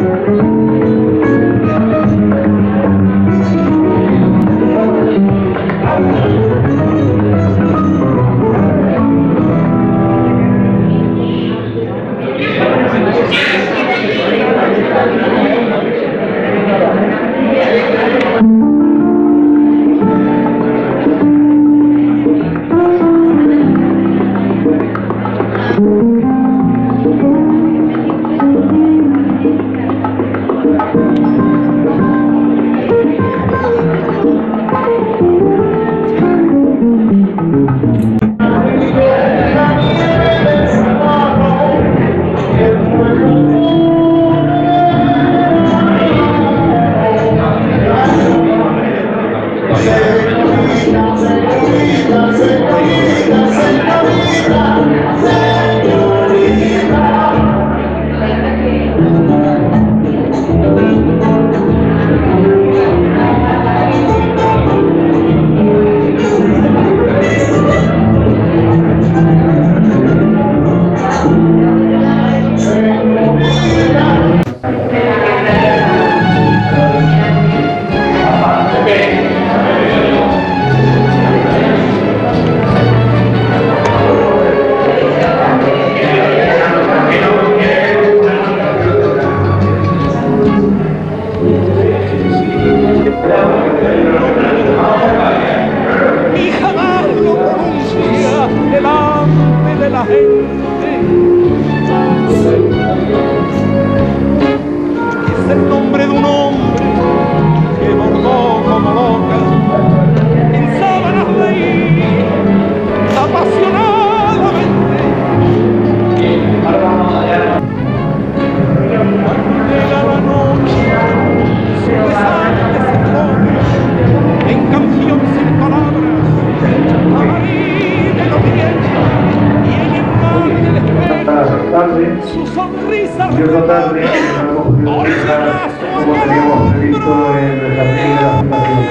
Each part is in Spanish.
Yo esta tarde no hemos podido empezar como teníamos previsto en el jardín de la Fundación.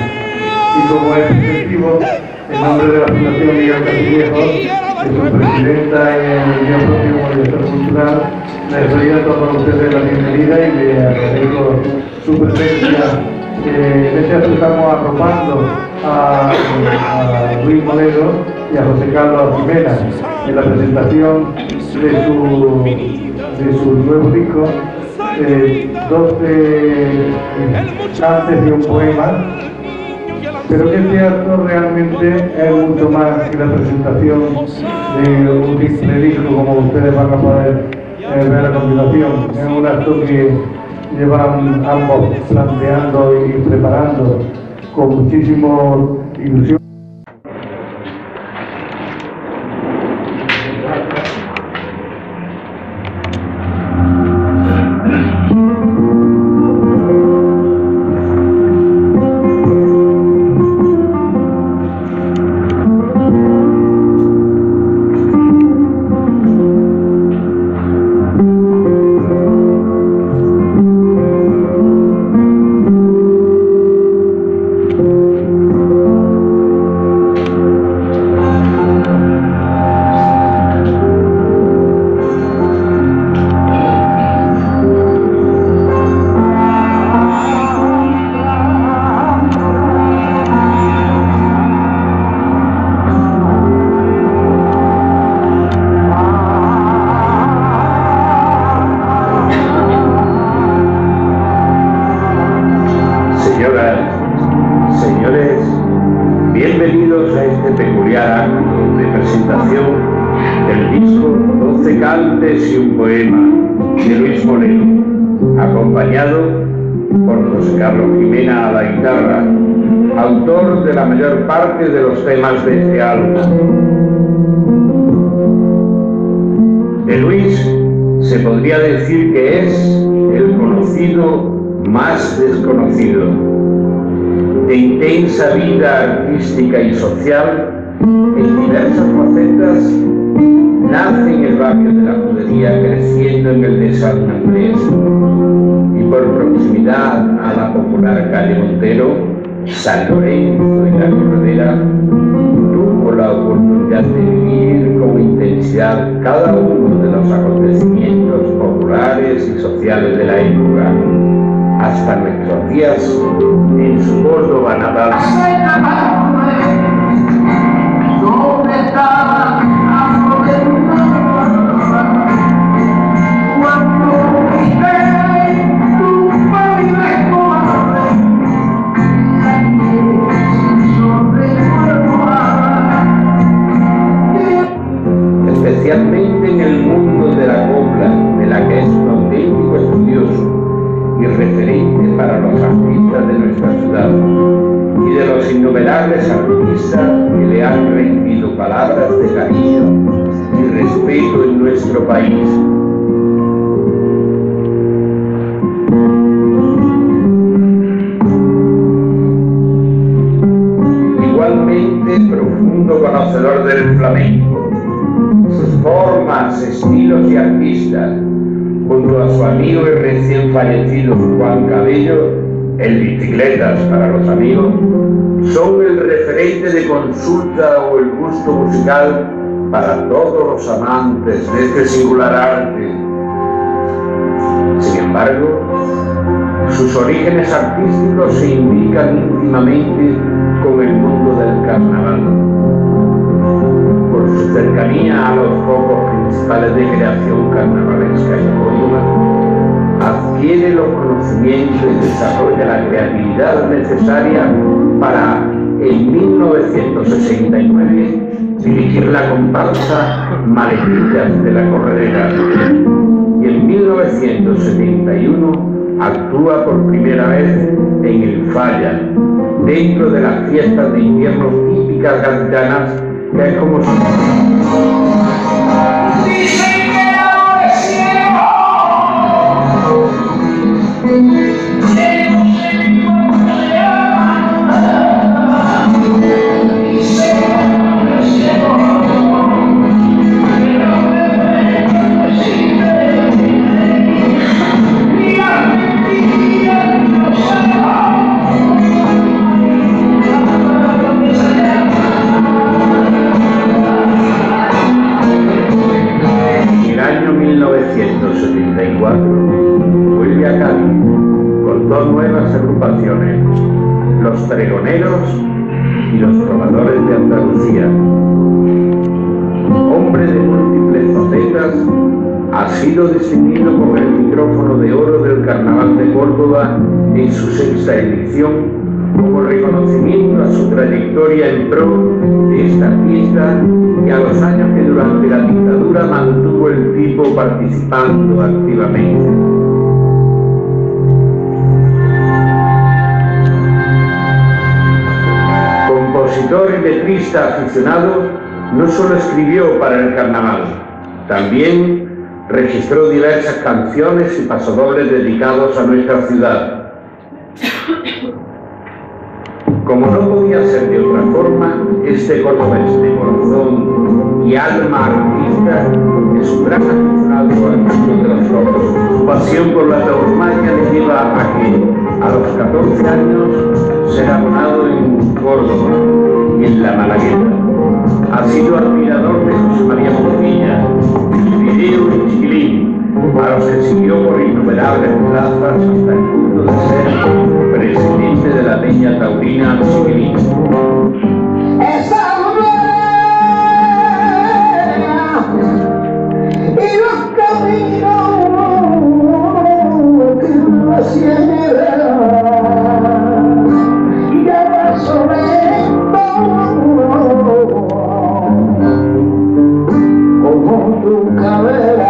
Y como es efectivo, en nombre de la Fundación Miguel Castillejo, de su presidenta en el día próximo director cultural, les doy a todos ustedes la bienvenida y les agradezco su presencia. En este acto estamos arropando a Luis Moledo y a José Carlos Jimena en la presentación de su nuevo disco, 12 instantes de un poema, pero que este acto realmente es mucho más que la presentación de un disco como ustedes van a poder ver a continuación. Es un acto que llevan ambos planteando y preparando con muchísima ilusión. Señores, bienvenidos a este peculiar acto de presentación del disco 12 cantes y un poema de Luis Moledo, acompañado por José Carlos Jimena a la guitarra, autor de la mayor parte de los temas de este álbum. De Luis se podría decir que es el conocido más desconocido. De intensa vida artística y social, en diversas facetas, nace en el barrio de la Judería, creciendo en el de San Andrés, y por proximidad a la popular calle Montero, San Lorenzo y la Corredera, tuvo la oportunidad de vivir con intensidad cada uno de los acontecimientos populares y sociales sociales de la época, hasta nuestros días en su Córdoba natal. Especialmente en el mundo de la copla, de la que es un auténtico estudioso y referente para los artistas de nuestra ciudad, y de los innumerables artistas que le han rendido palabras de cariño y respeto en nuestro país. Igualmente profundo conocedor del flamenco, sus formas, estilos y artistas, junto a su amigo y recién fallecido Juan Cabello, el Bicicletas para los amigos, son el referente de consulta o el gusto musical para todos los amantes de este singular arte. Sin embargo, sus orígenes artísticos se indican íntimamente con el mundo del carnaval. Por su cercanía a los focos principales de creación carnavalesca en Córdoba, adquiere los conocimientos y desarrolla la creatividad necesaria para, en 1969, dirigir la comparsa Maletillas de la Corredera, y en 1971 actúa por primera vez en el Falla, dentro de las fiestas de invierno típicas gaditanas, que es como si... vuelve a Cádiz con dos nuevas agrupaciones, los Pregoneros y los Trovadores de Andalucía. Hombre de múltiples facetas, ha sido distinguido con el micrófono de oro del Carnaval de Córdoba en su 6ª edición, como reconocimiento a su trayectoria en pro de esta fiesta y a los años que durante la dictadura mantuvo el tipo participando activamente. Compositor y letrista aficionado, no solo escribió para el carnaval, también registró diversas canciones y pasodobles dedicados a nuestra ciudad. Como no podía ser de otra forma, este cordobés de corazón y alma artista es un gran aficionado al mundo de los toros. Su pasión por la tauromaquia le lleva a que, a los 14 años, ser abonado en Córdoba y en la Malagueta. Ha sido admirador de José María Montilla, Video y Chiquilín, a los que siguió por innumerables plazas hasta el punto de ser presidente de la Peña Taurina Chiquilín. Y los caminos que uno ciega y ya sobre como tu cabeza.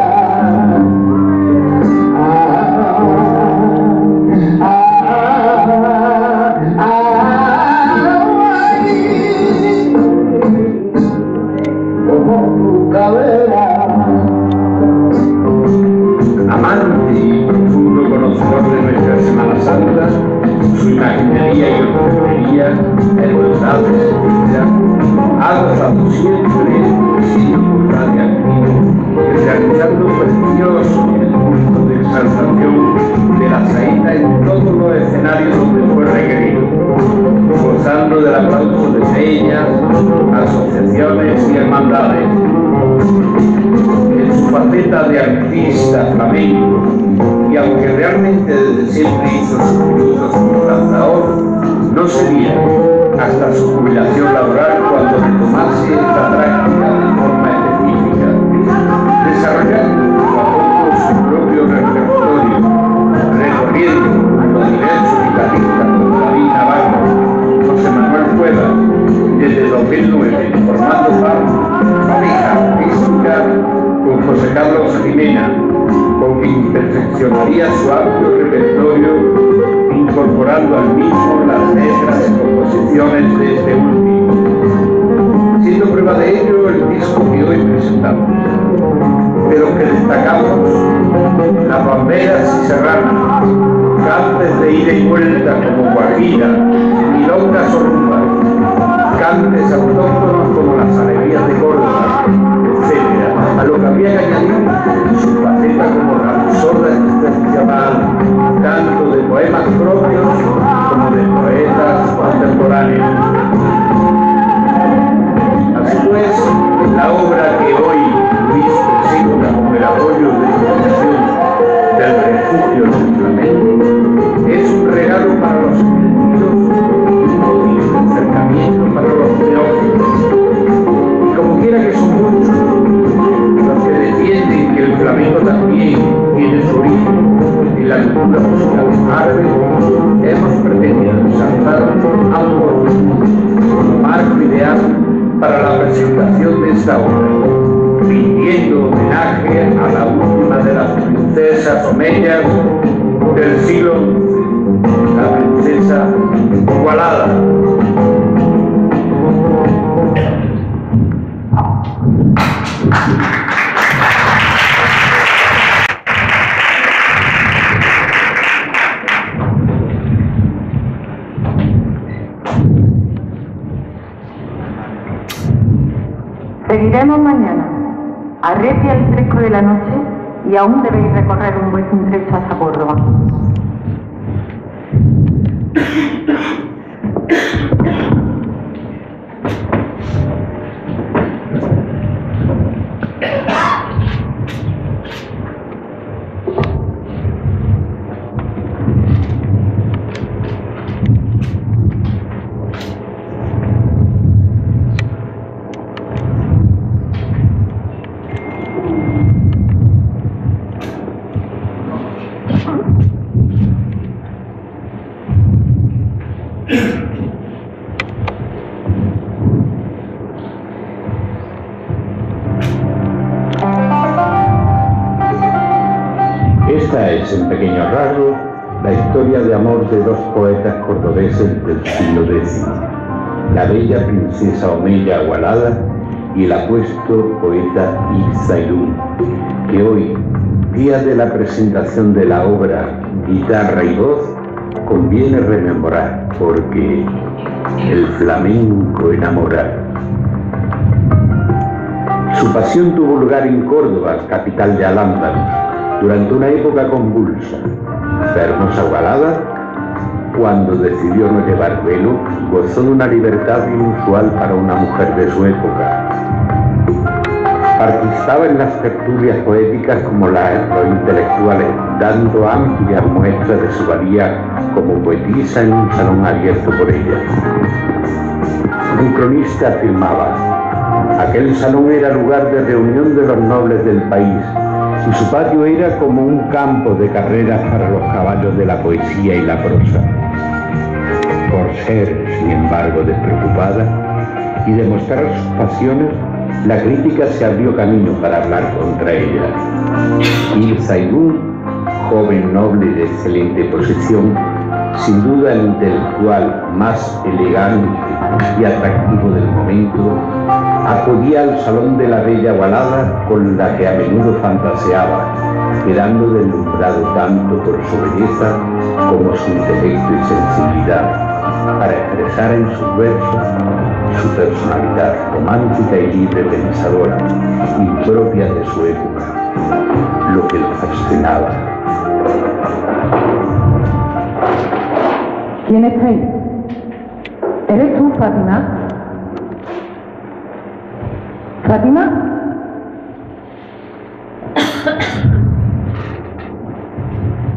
Amante y profundo conocedor de nuestra Semana Santa, su imaginería y orfebrería, hermandades, etc., ha gozado siempre siendo radiactivo, realizando precioso en el punto de exaltación de la saeta en todos los escenarios donde fue requerido, gozando del aplauso de peñas, asociaciones y hermandades. En su faceta de artista flamenco y aunque realmente desde siempre hizo sus minutos como lanzador, no sería hasta su jubilación laboral cuando retomase esta práctica de forma específica, desarrollando poco a poco su propio repertorio, recorriendo los diversos guitarristas como David Navarro, José Manuel Cuevas, desde 2009, formando pareja artística con José Carlos Jimena, con quien perfeccionaría su amplio repertorio, incorporando al mismo las letras y composiciones de este último. Siendo prueba de ello el disco que hoy presentamos, pero que destacamos las bamberas y serranas, cantes de ida y vuelta como guajira, milongas o rumbas, cantes autóctonos como las alegrías de Córdoba, etc. A lo que habría que añadir su faceta como rapsoda existencial, tanto de poemas propios como de poetas contemporáneos. Así pues, la obra que hoy Luis presenta con el apoyo de la Fundación del Refugio del Flamenco es un regalo para los sentidos y un motivo de acercamiento para los teólogos. Y como quiera que son muchos los que defienden que el flamenco también tiene su origen en la cultura musical árabe, hemos pretendido resaltar ambos como marco ideal para la presentación de esta obra, rindiendo homenaje a la última de las princesas omeyas del siglo XI, la princesa Igualada. Seguiremos mañana. Arrecia el fresco de la noche y aún debéis recorrer un buen trecho hasta Córdoba. Esta es, en pequeños rasgos, la historia de amor de dos poetas cordobeses del siglo X, la bella princesa omeya Igualada y el apuesto poeta Ibn, que hoy, día de la presentación de la obra Guitarra y Voz, conviene rememorar, porque el flamenco enamora. Su pasión tuvo lugar en Córdoba, capital de Al-Ándalus, durante una época convulsa. La hermosa Igualada, cuando decidió no llevar velo, gozó de una libertad inusual para una mujer de su época. Participaba en las tertulias poéticas como los intelectuales, dando amplias muestras de su valía como poetisa en un salón abierto por ella. Un cronista afirmaba: aquel salón era lugar de reunión de los nobles del país, y su patio era como un campo de carreras para los caballos de la poesía y la prosa. Por ser, sin embargo, despreocupada y demostrar sus pasiones, la crítica se abrió camino para hablar contra ella. Ibn, joven noble y de excelente posición, sin duda el intelectual más elegante y atractivo del momento, acudía al salón de la bella Igualada, con la que a menudo fantaseaba, quedando deslumbrado tanto por su belleza como su intelecto y sensibilidad, para expresar en sus versos su personalidad romántica y libre pensadora, impropia de su época, lo que lo fascinaba. ¿Quién está ahí? ¿Eres tú, Fátima? ¿Fátima?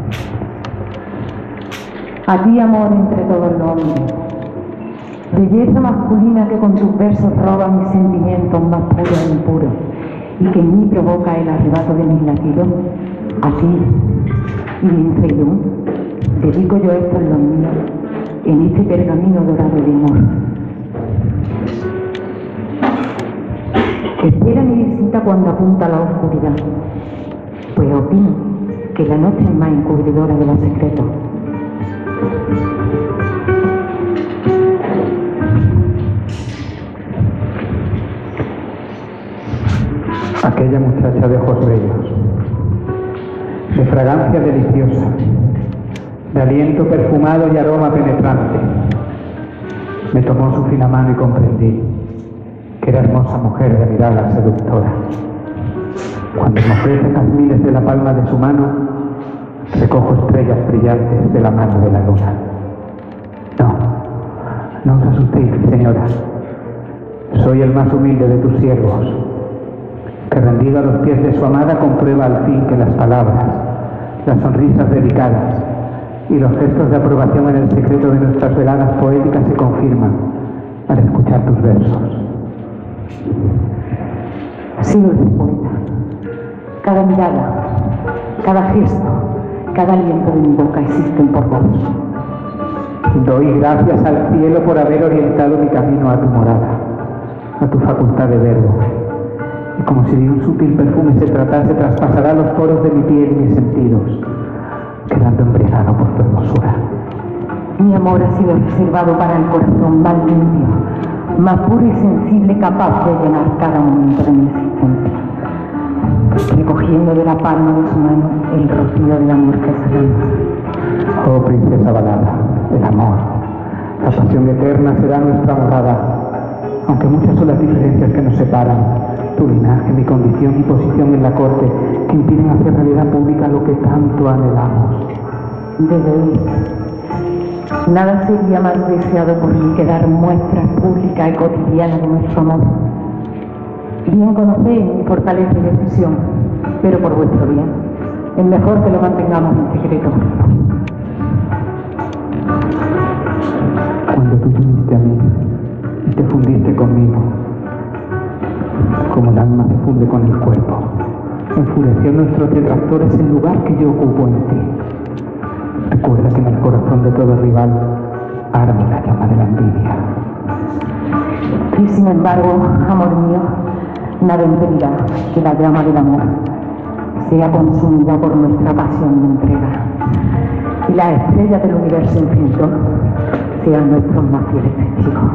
A ti, amor entre todos los hombres, belleza masculina que con tus versos roba mis sentimientos más puros e impuros y que en mí provoca el arrebato de mis latidos. A ti, Linfeyún, dedico yo estos los míos en este pergamino dorado de amor. Espera mi visita cuando apunta la oscuridad, pues opino que la noche es más encubridora de los secretos. Aquella muchacha de ojos bellos, de fragancia deliciosa, de aliento perfumado y aroma penetrante, me tomó su fina mano y comprendí que era hermosa mujer de mirada seductora. Cuando me ofrece jazmines de la palma de su mano, recojo estrellas brillantes de la mano de la luna. No os asustéis, señora. Soy el más humilde de tus siervos, que rendido a los pies de su amada comprueba al fin que las palabras, las sonrisas delicadas y los gestos de aprobación en el secreto de nuestras veladas poéticas se confirman al escuchar tus versos. Sí, dulce poeta, cada mirada, cada gesto, cada aliento de mi boca existen por vos. Doy gracias al cielo por haber orientado mi camino a tu morada, a tu facultad de verbo. Y como si de un sutil perfume se tratase, traspasará los poros de mi piel y mis sentidos, quedando embriagado por tu hermosura. Mi amor ha sido reservado para el corazón más limpio, más puro y sensible, capaz de llenar cada momento de mi existencia, recogiendo de la palma de su mano el rocío del amor que se lanza. Oh princesa balada, el amor, la pasión eterna será nuestra morada, aunque muchas son las diferencias que nos separan, tu linaje, mi condición y posición en la corte, que impiden hacer realidad pública lo que tanto anhelamos. Desde hoy, nada sería más deseado por mí que dar muestras públicas y cotidianas de nuestro amor. Bien conocéis mi fortaleza y decisión, pero por vuestro bien, es mejor que lo mantengamos en secreto. Cuando tú viniste a mí y te fundiste conmigo, como el alma se funde con el cuerpo, enfureció nuestros detractores el lugar que yo ocupo en ti. Recuerda que en el corazón de todo rival arde la llama de la envidia. Y sin embargo, amor mío, nada impedirá que la llama del amor sea consumida por nuestra pasión de entrega y las estrellas del universo infinito sean nuestros más fieles testigos.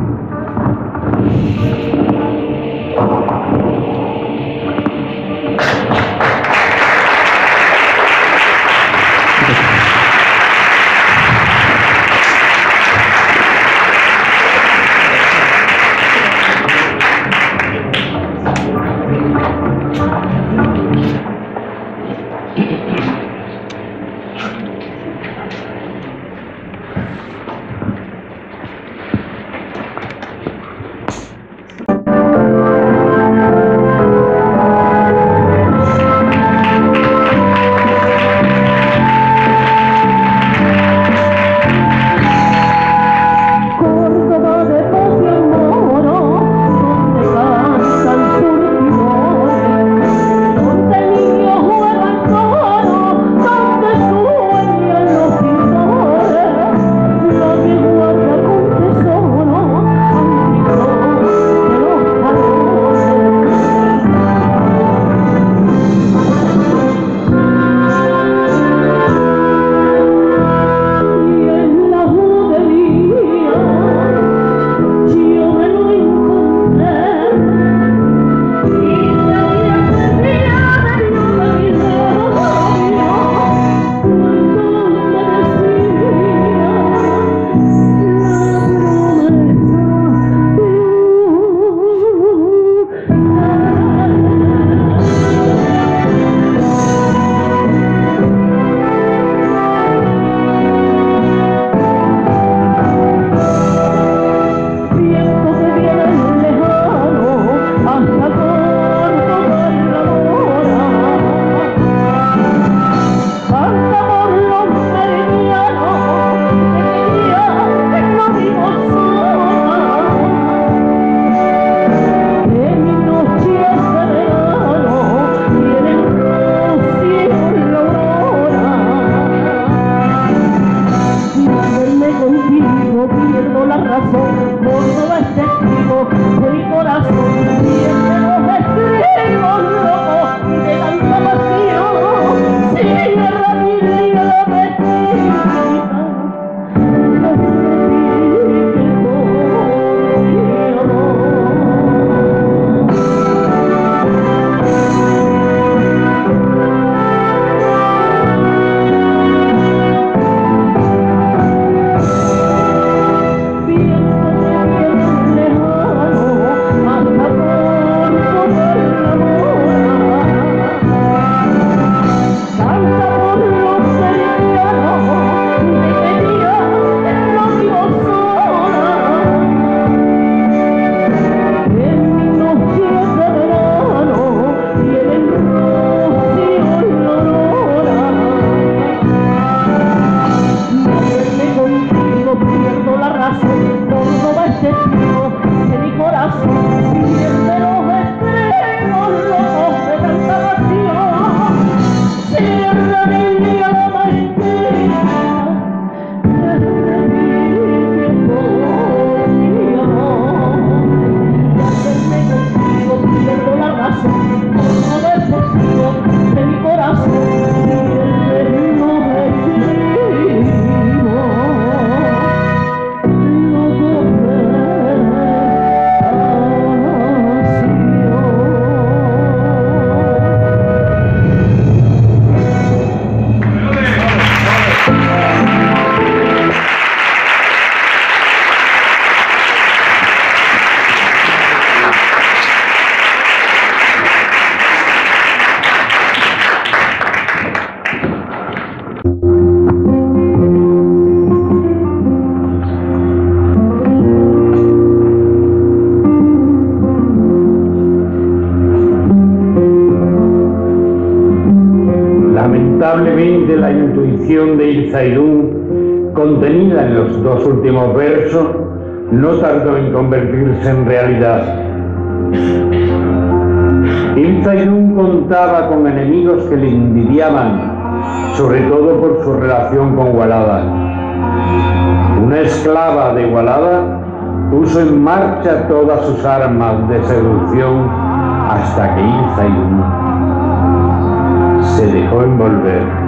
de la intuición de Ilzairún, contenida en los dos últimos versos, no tardó en convertirse en realidad. Ilzairún contaba con enemigos que le envidiaban, sobre todo por su relación con Walada. Una esclava de Walada puso en marcha todas sus armas de seducción hasta que Ilzairún se dejó envolver.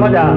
allá.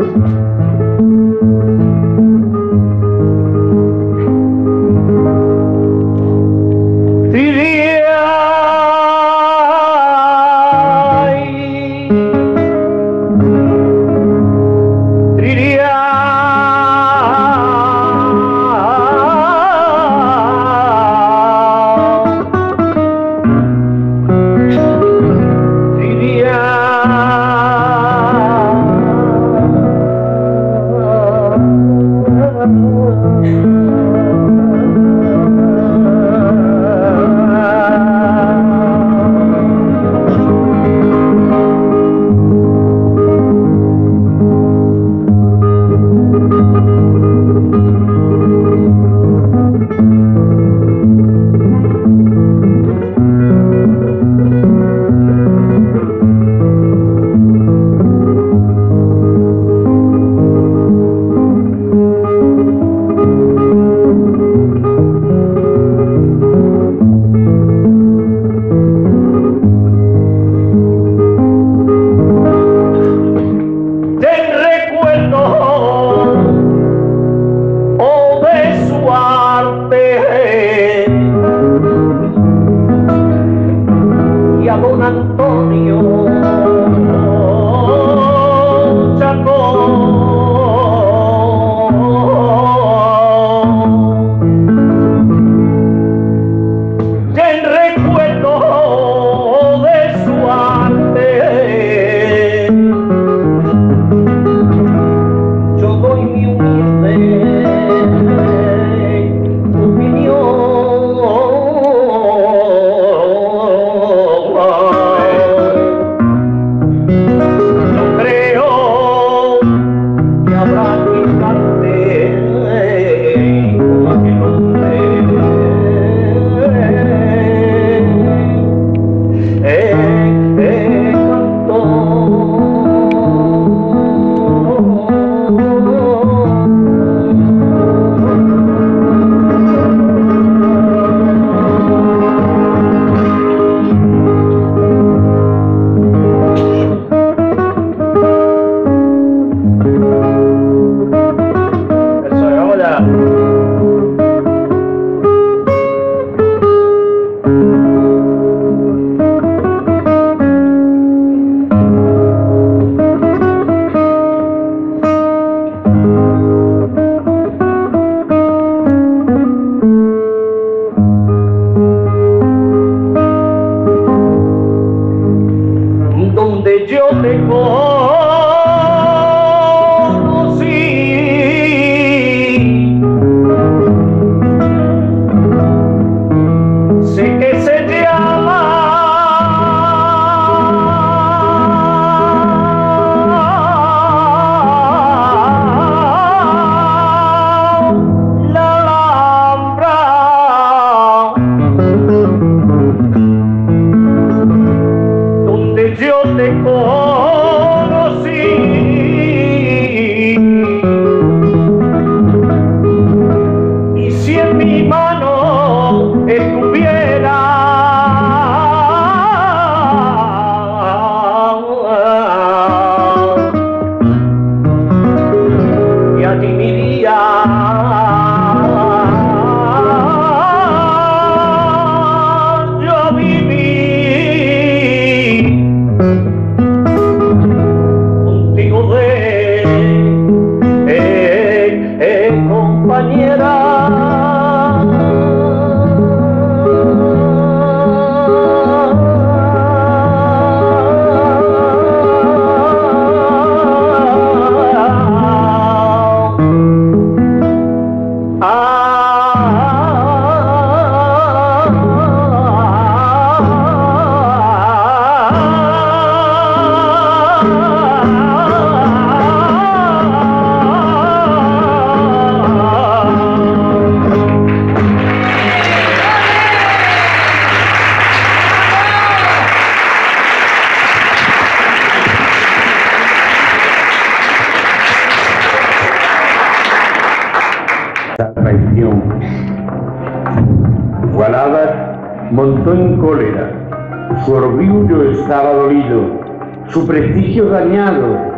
montó en cólera, su orgullo estaba dolido, su prestigio dañado,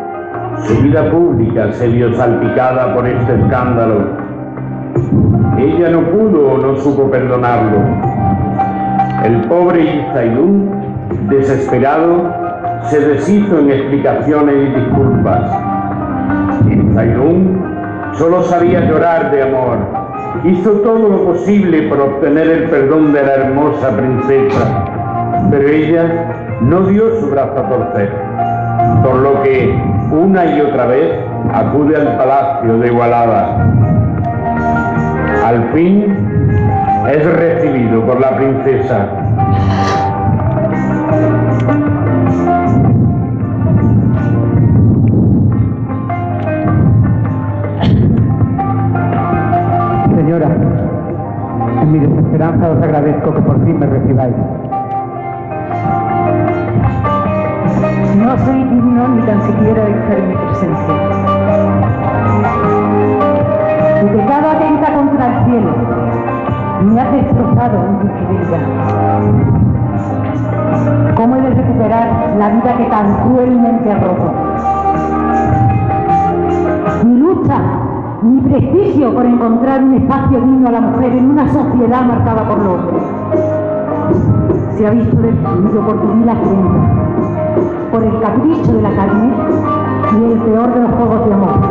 Su vida pública se vio salpicada por este escándalo. Ella no pudo o no supo perdonarlo. El pobre Izaidún, desesperado, se deshizo en explicaciones y disculpas. Izaidún solo sabía llorar de amor. Hizo todo lo posible por obtener el perdón de la hermosa princesa, pero ella no dio su brazo a torcer, por lo que una y otra vez acude al palacio de Igualada. Al fin es recibido por la princesa. Señora, en mi desesperanza os agradezco que por fin me recibáis. No soy digno ni tan siquiera de estar en mi presencia. Tu pecado atenta contra el cielo. Me has destrozado mi fidelidad. ¿Cómo he de recuperar la vida que tan cruelmente ha roto? Mi lucha, mi prestigio por encontrar un espacio digno a la mujer en una sociedad marcada por los hombres, se ha visto destruido por tu vil afrenta, por el capricho de la carne y el peor de los juegos de amor.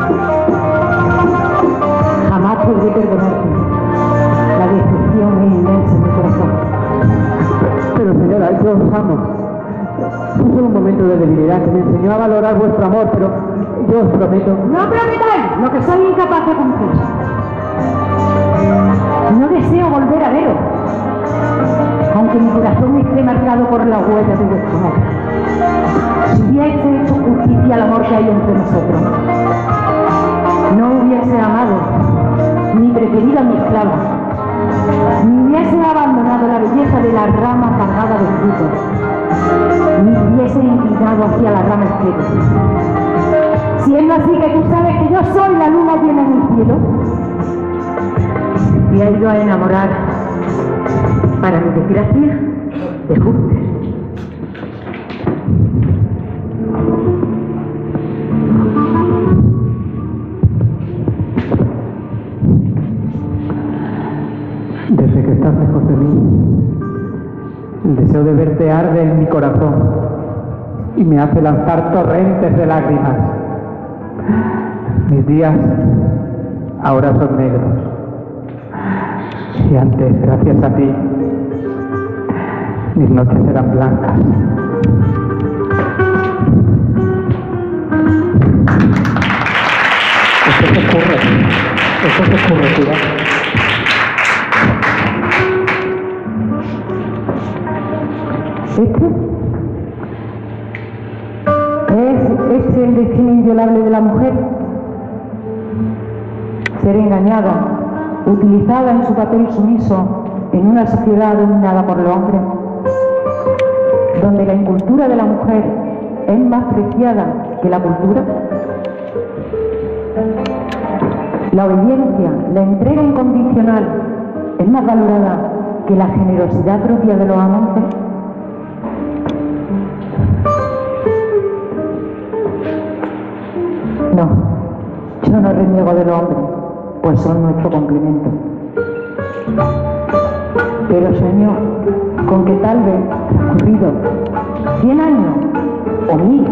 Jamás podré perdonarte. La decepción es inmensa en mi corazón. Pero señora, yo os amo. Fue solo un momento de debilidad que me enseñó a valorar vuestro amor, pero yo os prometo... ¡No prometáis lo que soy incapaz de cumplir! No deseo volver a veros, aunque mi corazón esté marcado por la huella de vuestro amor. Si hubiese hecho justicia al amor que hay entre nosotros, no hubiese amado ni preferido a mi esclava, ni hubiese abandonado la belleza de la rama cargada de frutos, ni hubiese inclinado hacia la rama estrecha. Siendo así que tú sabes que yo soy la luna llena en el cielo, y ha ido a enamorar, para mi desgracia, de Júpiter. Desde que estás lejos de mí, el deseo de verte arde en mi corazón y me hace lanzar torrentes de lágrimas. Mis días ahora son negros y antes, gracias a ti, mis noches eran blancas. Esto se ocurre, cuidado. ¿Es el destino inviolable de la mujer? Ser engañada, utilizada en su papel sumiso en una sociedad dominada por los hombres, donde la incultura de la mujer es más preciada que la cultura. La obediencia, la entrega incondicional es más valorada que la generosidad propia de los amantes. No, yo no reniego de los hombres, pues son nuestro complemento. Pero Señor, con que tal vez transcurrido 100 años o 1000,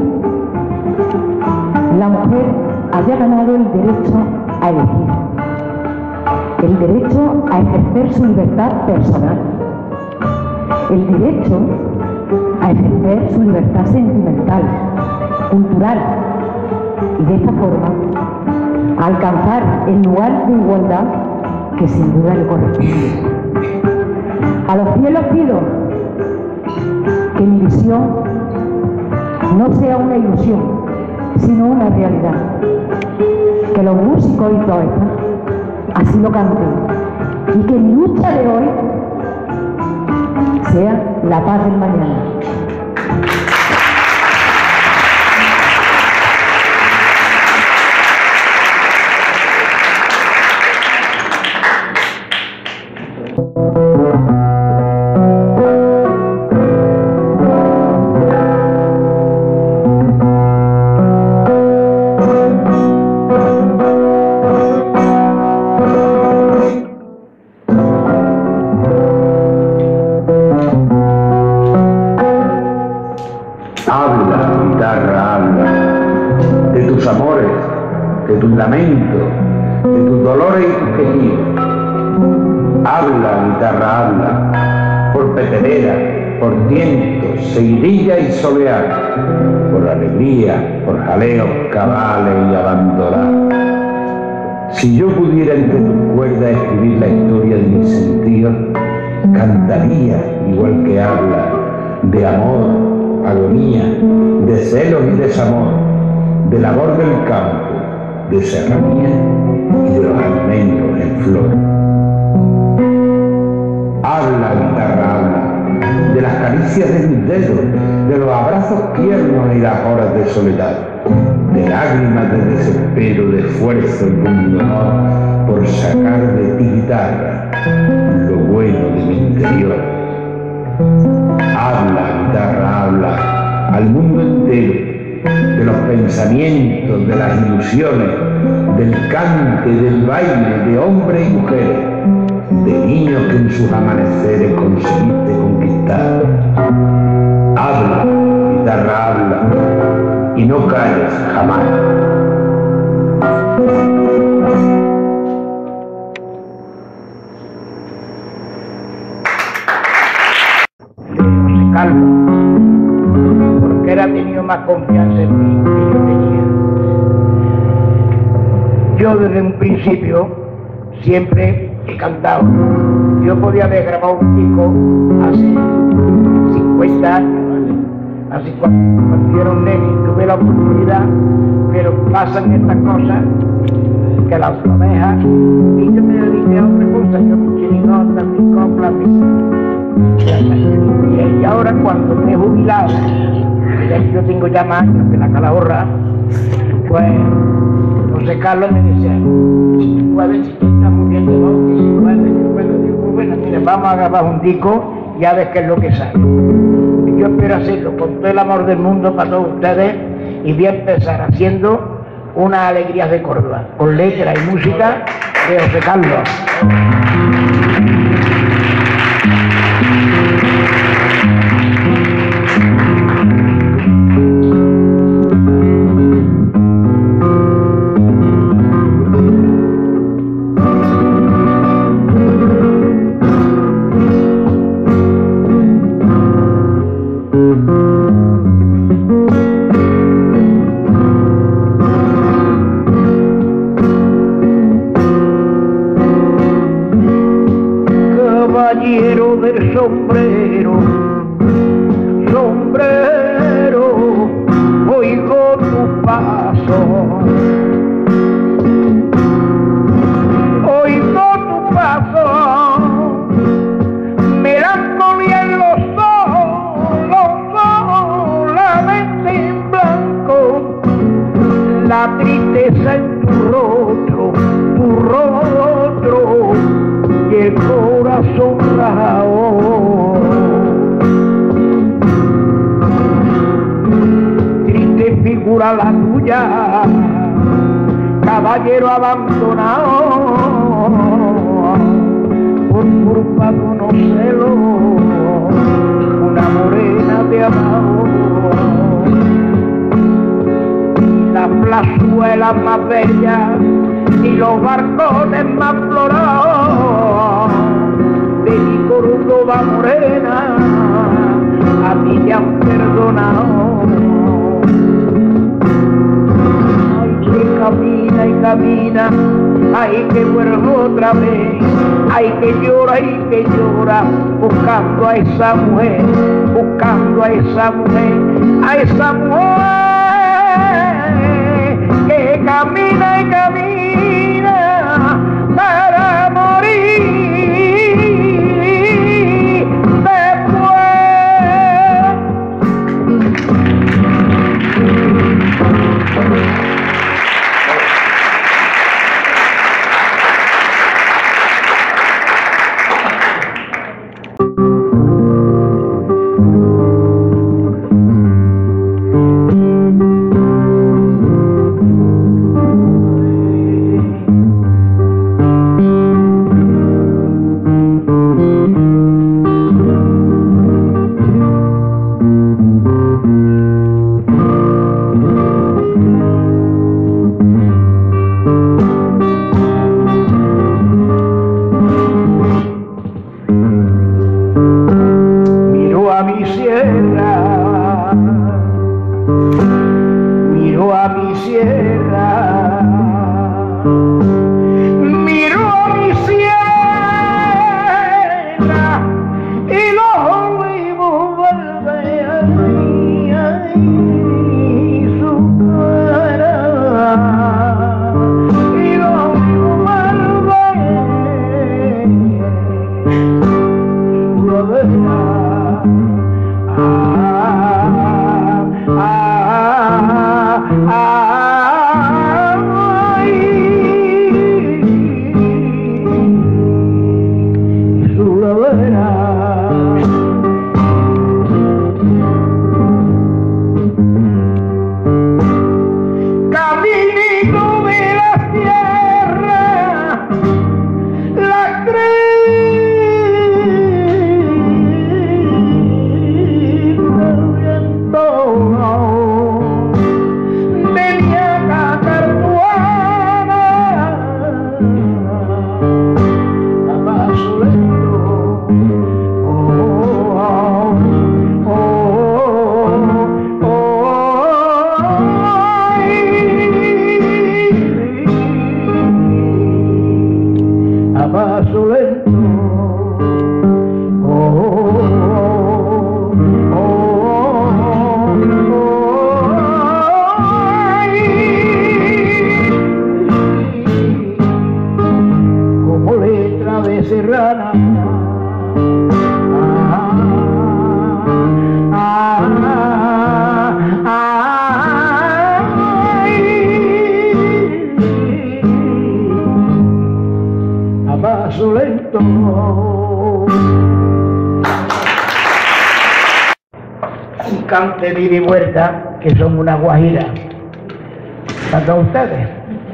la mujer haya ganado el derecho a elegir, el derecho a ejercer su libertad personal, el derecho a ejercer su libertad sentimental, cultural, y de esta forma alcanzar el lugar de igualdad que sin duda le corresponde. A los cielos pido que mi visión no sea una ilusión, sino una realidad. Que los músicos y poetas así lo canten, y que mi lucha de hoy sea la paz del mañana. de tus lamentos, de tus dolores y tus quejidos. Habla, guitarra, habla, por petenera, por tientos, seguidilla y solear, por alegría, por jaleos, cabales y abandonar. Si yo pudiera entre tus cuerdas escribir la historia de mis sentidos, cantaría igual que habla, de amor, agonía, de celos y desamor, de labor del campo, de serranía y de los almendros en flor. Habla, guitarra, habla, de las caricias de mis dedos, de los abrazos tiernos y las horas de soledad, de lágrimas de desespero, de esfuerzo y de dolor por sacar de ti, guitarra, lo bueno de mi interior. Habla, guitarra, habla, al mundo entero, de los pensamientos, de las ilusiones, del cante, del baile, de hombres y mujeres, de niños que en sus amaneceres conseguiste conquistar. Habla, guitarra, habla, y no calles jamás. José Carlos, porque él ha tenido más confianza en mí que yo tenía. Yo desde un principio siempre he cantado. Yo podía haber grabado un disco hace 50 años, así cuando yo era un nene, tuve la oportunidad, pero pasan estas cosas, que las ovejas, y yo me dediqué a otra cosa, yo mi chirigota, mi copla, y ahora cuando me he jubilado, yo tengo ya más años que la calahorra, pues José Carlos me decía, si tú puedes, si tú estás muriendo, ¿no? Que si puedes, digo, bueno, mira, vamos a grabar un disco y a ver qué es lo que sale. Y yo espero hacerlo con todo el amor del mundo para todos ustedes y voy a empezar haciendo unas alegrías de Córdoba, con letra y música de José Carlos. Caballero del sombrero, sombrero, oigo tu paso, oigo tu paso, melancolía en los ojos, la mente en blanco, la tristeza en tu rostro, y el corazón rajado. Triste figura la tuya, caballero abandonado, por culpa de unos celos, una morena te amado. Y las plazuelas más bellas y los barcones más florados de mi Córdoba morena a ti te han perdonado. Ay, que camina y camina, ay, que vuelve otra vez, ay, que llora, buscando a esa mujer, buscando a esa mujer, a esa mujer que camina y camina para morir después. sierra, miro a mi sierra y los olivos verdes y su cara, y los olivos verdes su rodea. Cante de ida y vuelta, que son una guajira. ¿Para ustedes?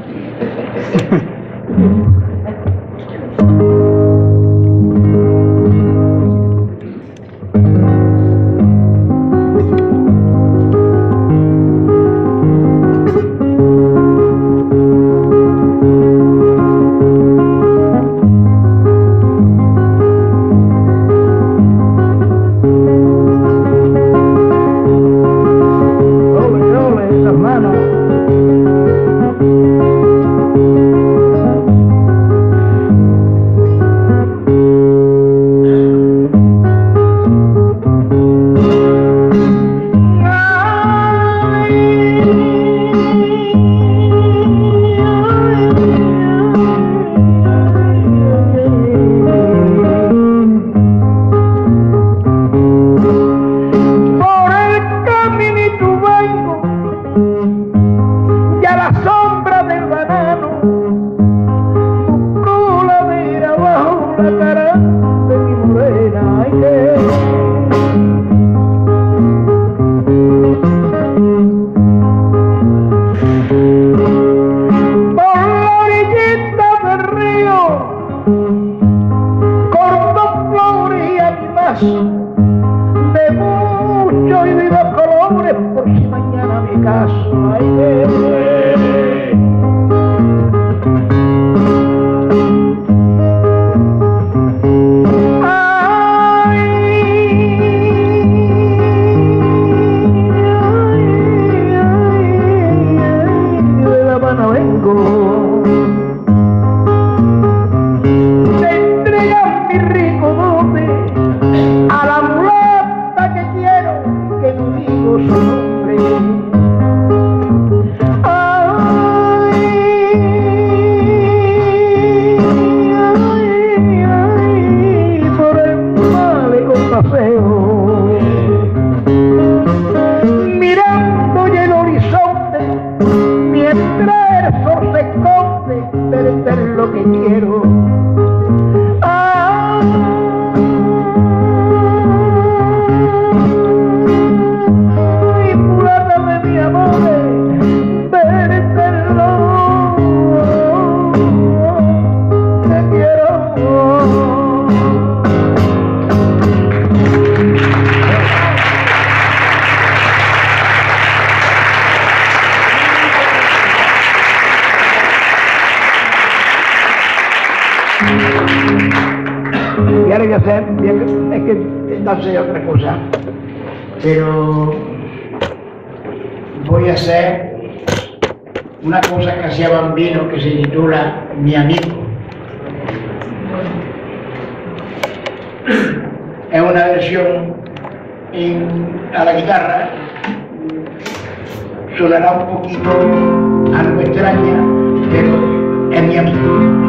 Y ahora voy a hacer, es que no sé otra cosa, pero voy a hacer una cosa que hacía Bambino que se titula Mi amigo. Es una versión a la guitarra, sonará un poquito algo extraña, pero es mi amigo.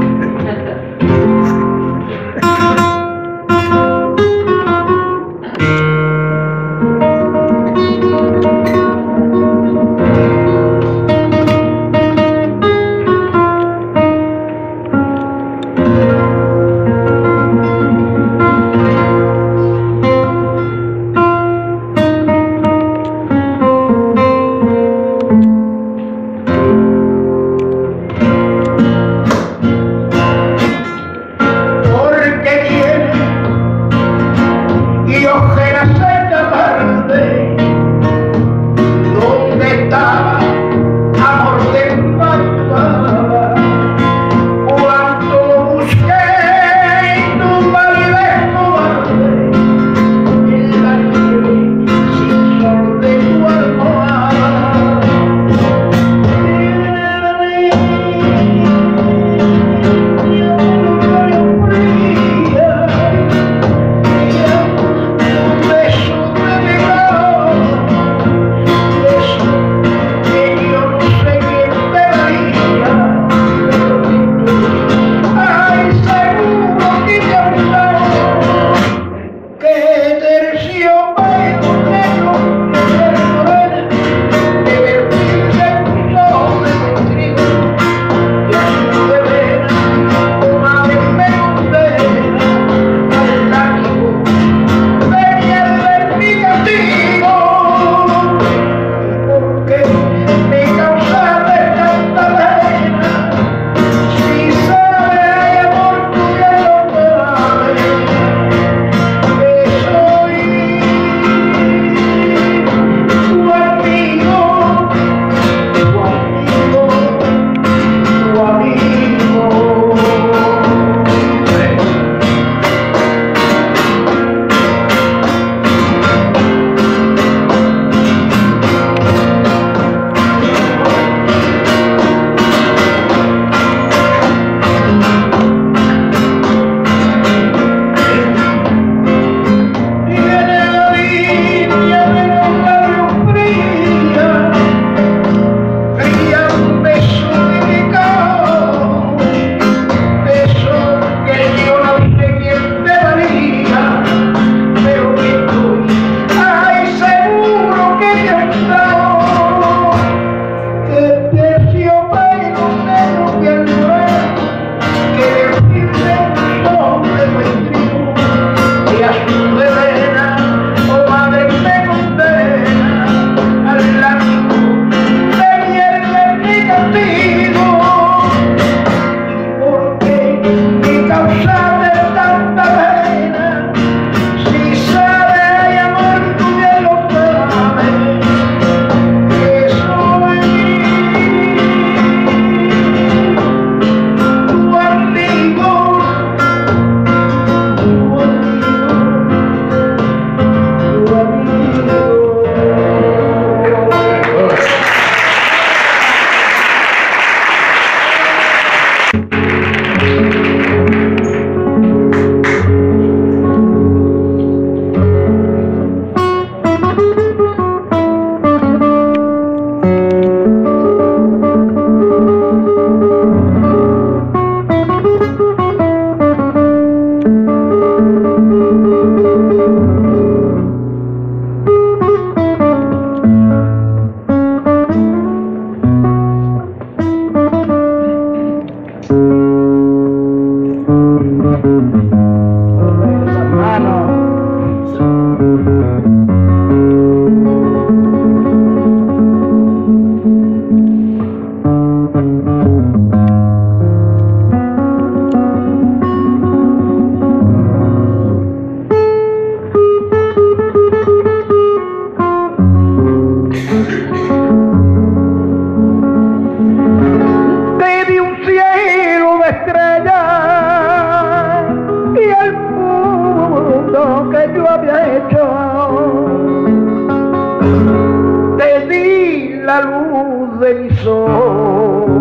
luz de mi sol,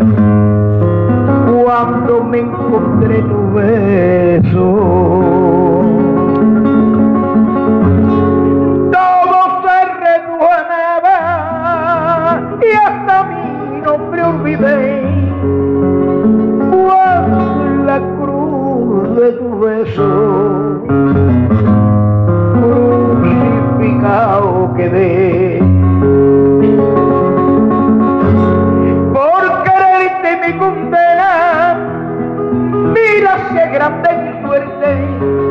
cuando me encontré tu beso. Todo se redujo a nada y hasta mi nombre olvidé, cuando en la cruz de tu beso crucificado quedé. Por quererte me condena, mira si es grande mi suerte,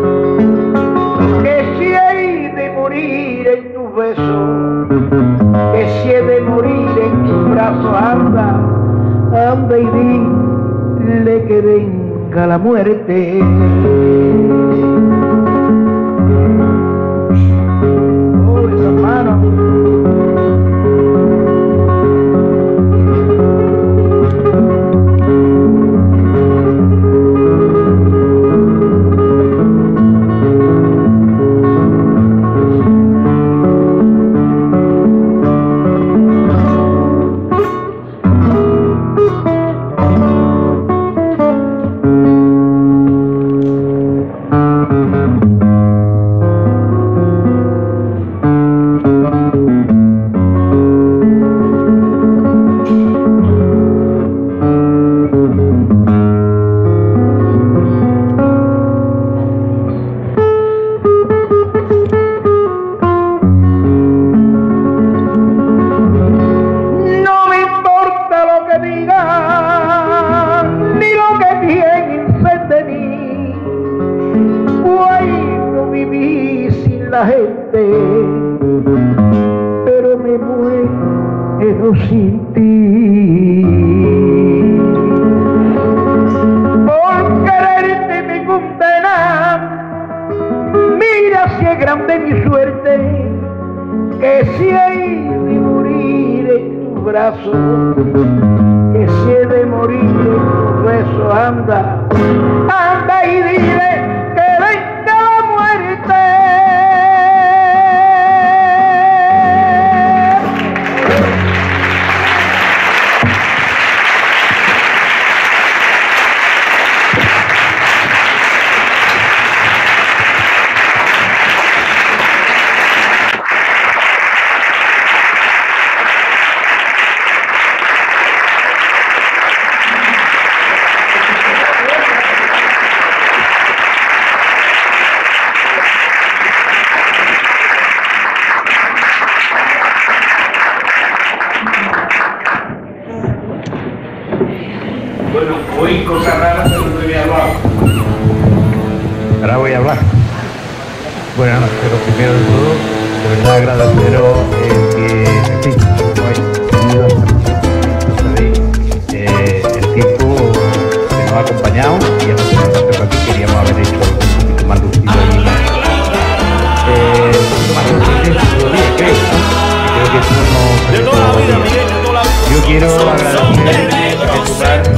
que si he de morir en tus besos, que si he de morir en tus brazos. Anda, anda y dile que venga la muerte. Oh, esa mano. La gente, pero me muero sin ti. Por quererte me condena, mira si es grande mi suerte, que si he de morir en tus brazos, que si he de morir en tus besos. Anda, anda y dile que venga la muerte. Bueno, hoy cosas raras, pero no voy a hablar. Ahora voy a hablar. Bueno, pero primero de todo, de verdad agradeceros que, en fin, hayáis venido el tiempo que nos ha acompañado y hemos tenido que aquí queríamos haber hecho algo un poquito más lucido y un poquito más lucido todavía, creo que eso no. De toda la vida, Miguel, de toda la vida. Yo quiero agradecer en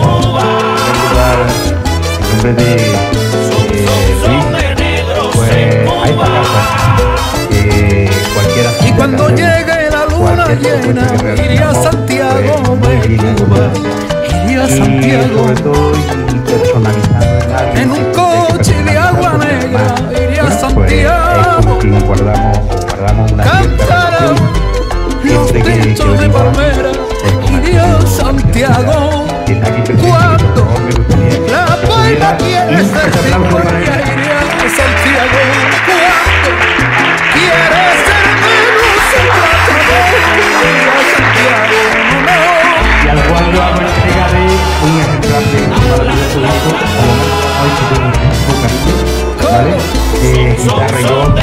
nombre de Luis, pues a esta casa que cualquiera. Y cuando llegue la luna llena, iría a Santiago, iría a Santiago, sobre todo y personalizando en un coche de agua negra, iría a Santiago, pues es como que guardamos una cantará los techos de palmera, iría a Santiago. Cuando la palma quiere ser Victoria, iría a Santiago. Cuando quiere ser menos el tratador, iría a Santiago. Y al cual yo hago entrega de un ejemplar de maravilloso disco, como hoy que tengo un cariño, ¿vale? Guitarra y voz,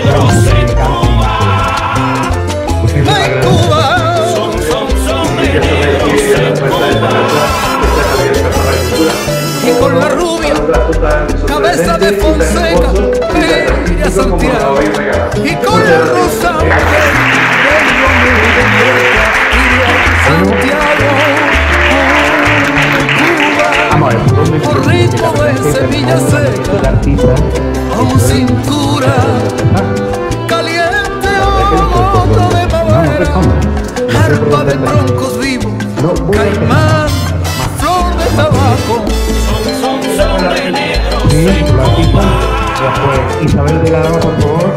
En Cuba. Y con la rubia cabeza de Fonseca iría a Santiago, y con la rosa iría a Santiago. Por ritmo de Sevilla seca, con cintura caliente, otra de madera, arpa de troncos vivos, No voy a caimán, flor de tabaco. Sí, lo artista. Después, Isabel de la Dama, por favor.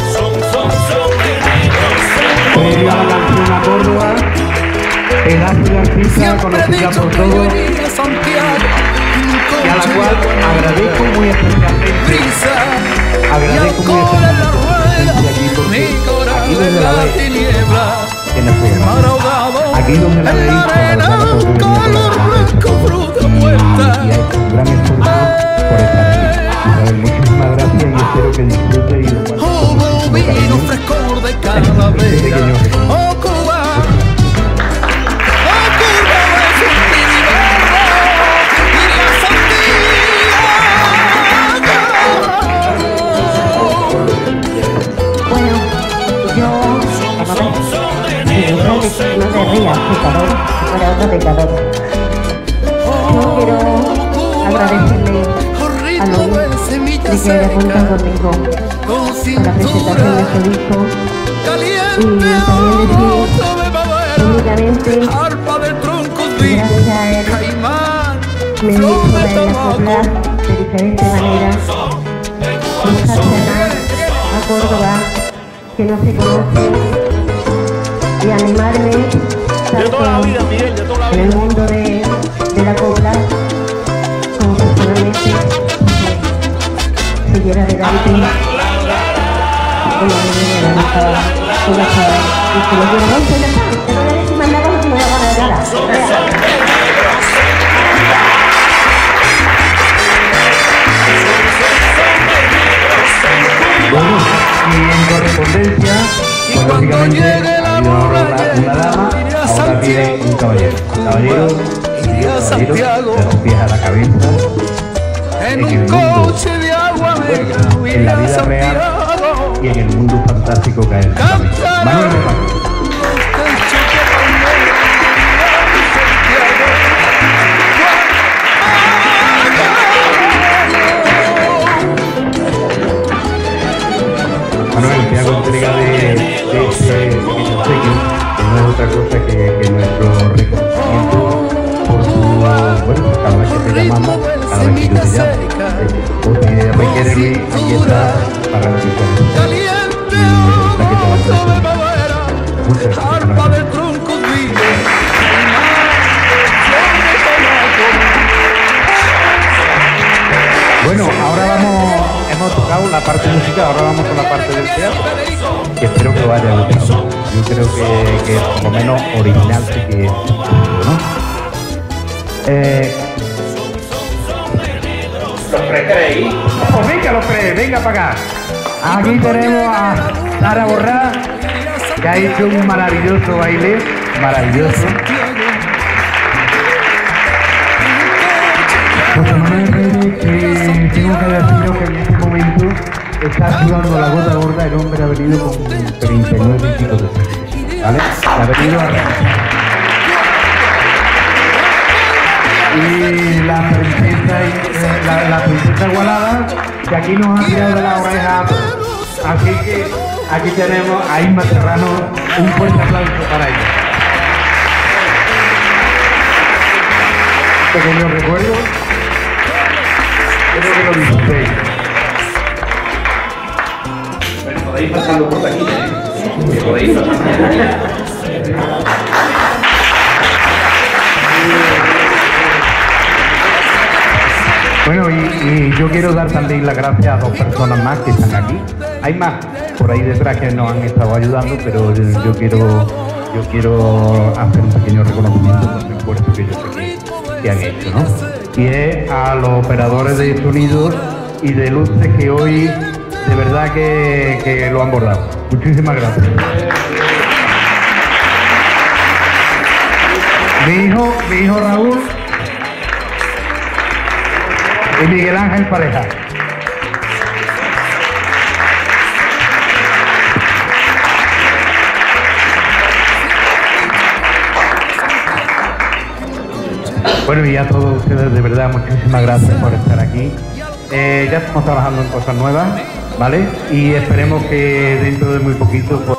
Previo a la canción a Córdoba, pedazo de artista Siempre he conocida dicho por que yo todos iría a Santiago, y a la cual agradezco muy especialmente. brisa, Agradezco y muy alcohol en la rueda, especialmente aquí porque mi aquí corazón desde en la la vez tiniebla, que nos fuimos. mar ahogado Aquí donde la en veis, la con la arena, verdad, un porque venía calor por la blanco, fruta muerta. y hay un gran esfuerzo por estar aquí. Isabel, muchísimas gracias y espero que disfrutes y lo Hubo vino frescor de Calavera, oh Cuba, oh Cuba, es un tiribarro, iría a Santiago. Bueno, yo, no te rías, pecador, fuera otro pecador. Yo quiero agradecerle a Luis de que haya contado conmigo Con con la presentación de su disco caliente, únicamente arpa de troncos que vivos, gracias a él caimán, me he flor visto de de tabaco. acoplar de diferentes maneras muchas cenas a Córdoba que no se conocen y animarme tanto en el mundo de la copla como personalmente se llena adelante una niña una chava y que lo quiero mucho ya está, te voy a decir más nada porque no voy a ganar nada. Bueno, y en correspondencia, pues lógicamente ha habido una dama, ahora tiene un caballero. Caballero, de los pies a la cabeza, En en el un mundo, coche de agua bueno, en la vida real y en el mundo fantástico que es el caballero. Manuel de Paco. Manuel, te hago entrega de este pequeño obsequio, que no es otra cosa que nuestro reconocimiento por tu, bueno, cada vez que te llamamos, cada vez que yo te llamo. O te requiere Luis, ahí está para lo que quieras. Caliente, Y la que te va a agradecer. madera, Muchas gracias, arpa Manuel. de troncos vivos, Bueno, ahora hemos tocado la parte musical, ahora vamos con la parte del teatro, que espero que os haya gustado. Yo creo que por lo menos original sí que es, ¿no? ¿Los creéis? Pues venga los tres, venga para acá. Aquí tenemos a Sara Borrá, que ha hecho un maravilloso baile, maravilloso. José Manuel Pérez, tengo que deciros que en este momento está sudando la gota gorda. El hombre ha venido con 39 y pico de pesos, ¿vale? Ha venido a... Y la princesa Igualada, que aquí nos ha tirado de la oreja a todos. Así que aquí tenemos a Isma Serrano, un fuerte aplauso para ella. Pequeño recuerdo. Creo que lo disfrutéis. Bueno, podéis pasarlo por aquí, ¿eh? Podéis pasarlo. Bueno, y yo quiero dar también las gracias a dos personas más que están aquí. Hay más por ahí detrás que nos han estado ayudando, pero yo quiero hacer un pequeño reconocimiento por el esfuerzo que yo sé que han hecho, ¿no? Y es a los operadores de sonido y de luces que hoy de verdad que lo han bordado. Muchísimas gracias. Mi hijo Raúl y Miguel Ángel Pareja. Bueno, y a todos ustedes de verdad muchísimas gracias por estar aquí. Ya estamos trabajando en cosas nuevas, ¿vale? Y esperemos que dentro de muy poquito pues